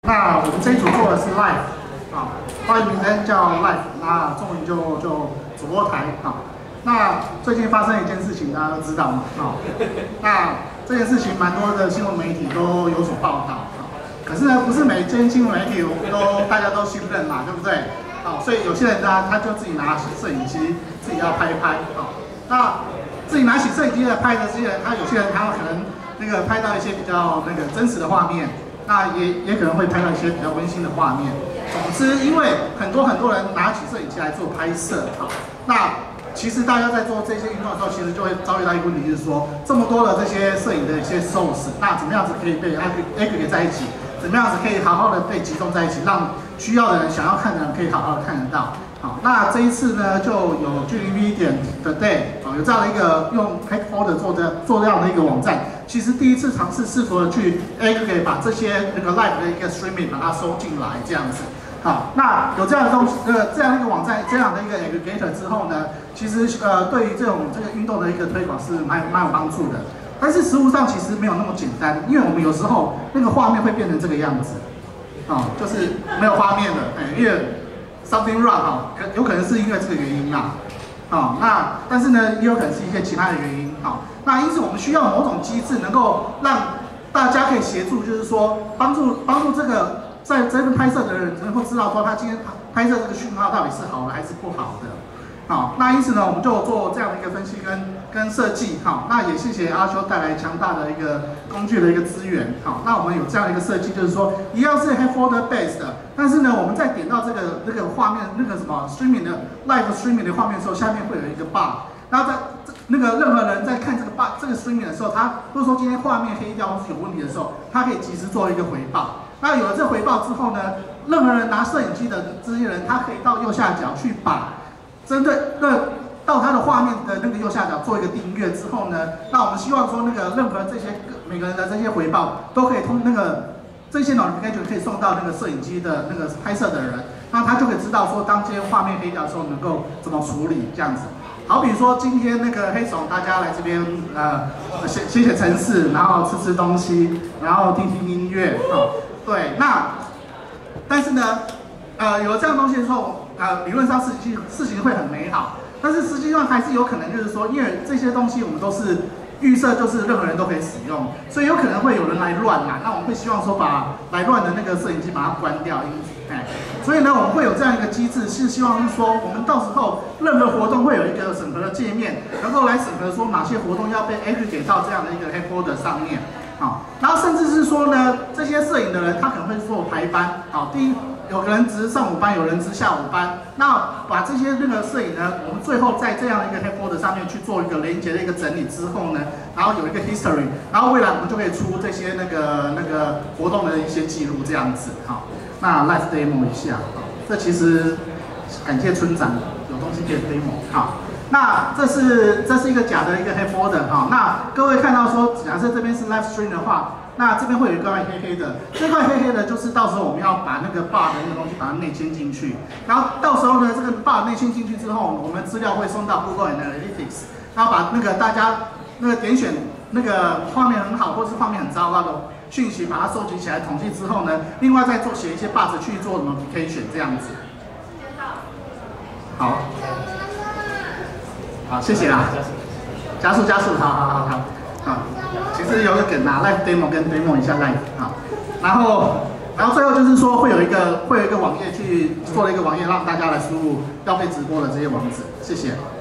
那我们这一组做的是 Live 啊，发音名称叫 Live， 那中文就主播台啊。那最近发生一件事情，大家都知道嘛啊。那这件事情蛮多的新闻媒体都有所报道啊。可是呢，不是每间新闻媒体大家都信任嘛，对不对？好，所以有些人呢，他就自己拿摄影机，自己要拍一拍啊。那自己拿起摄影机来拍的这些人，有些人他可能那个拍到一些比较那个真实的画面，那也可能会拍到一些比较温馨的画面。总之，因为很多人拿起摄影机来做拍摄啊，那其实大家在做这些运动的时候，其实就会遭遇到一个问题，就是说这么多的这些摄影的一些 source， 那怎么样子可以被 aggregate 在一起？怎么样子可以好好的被集中在一起，让需要的人、想要看的人可以好好的看得到。好，那这一次呢，就有GDV点的 Day 有这样的一个用 Headfolder 做这样的一个网站，其实第一次尝试试图的去 aggregate 把这些那个 live 的一个 streaming 把它收进来这样子。好，那有这样的东西，这样一个网站，这样的一个 aggregator 之后呢，其实对于这个运动的一个推广是蛮有帮助的。但是实物上其实没有那么简单，因为我们有时候那个画面会变成这个样子，就是没有画面了，因为 something wrong 有可能是因为这个原因啦，那但是呢也有可能是一些其他的原因，那因此我们需要某种机制能够让大家可以协助，就是说帮助这个在这边拍摄的人能够知道说他今天拍摄这个讯号到底是好的还是不好的。好，那因此呢，我们就做这样的一个分析跟设计。好，那也谢谢阿修带来强大的一个工具的一个资源。好，那我们有这样的一个设计，就是说一样是 Headfolder based 的，但是呢，我们在点到这个画面那个什么 streaming 的 live streaming 的画面的时候，下面会有一个 bar。然后在那个任何人在看这个 streaming 的时候，他如果说今天画面黑掉或是有问题的时候，他可以及时做一个回报。那有了这回报之后呢，任何人拿摄影机的这些人，他可以到右下角去把针对到它的画面的那个右下角做一个订阅之后呢，那我们希望说那个任何这些每个人的这些回报都可以通那个这些 notification 可以送到那个摄影机的那个拍摄的人，那他就可以知道说当今天画面黑掉的时候能够怎么处理这样子。好比说今天那个黑总大家来这边写程式，然后吃东西，然后听音乐，对，那但是呢有了这样东西的时候。理论上事情会很美好，但是实际上还是有可能就是说，因为这些东西我们都是预设，就是任何人都可以使用，所以有可能会有人来乱嘛。那我们会希望说把来乱的那个摄影机把它关掉，所以呢，我们会有这样一个机制，是希望是说，我们到时候任何活动会有一个审核的界面，能够来审核说哪些活动要被 aggregate 到这样的一个 Headfolder 上面，然后甚至是说呢，这些摄影的人他可能会做排班，第一。有人值上午班，有人值下午班。那把这些那个摄影呢，我们最后在这样的一个 Headfolder 上面去做一个连结的一个整理之后呢，然后有一个 history， 然后未来我们就可以出这些那个活动的一些记录这样子。好，那 live demo 一下。这其实感谢村长有东西可以 demo。好，那这是一个假的一个 Headfolder。好，那各位看到说，假设这边是 live stream 的话。那这边会有一块黑黑的，这块黑黑的就是到时候我们要把那个 bar 的那个东西把它内嵌进去，然后到时候呢，这个 bar 内嵌进去之后，我们资料会送到 Google Analytics， 然后把那个大家那个点选那个画面很好或是画面很糟糕的讯息，把它收集起来统计之后呢，另外再写一些 bug 去做 notification 这样子。好，好，谢谢啦，加速，好。其实有个梗啊 ，live demo 跟 demo 一下 live 然后最后就是说会有一个网页去做了一个网页，让大家来输入要被直播的这些网址，谢谢。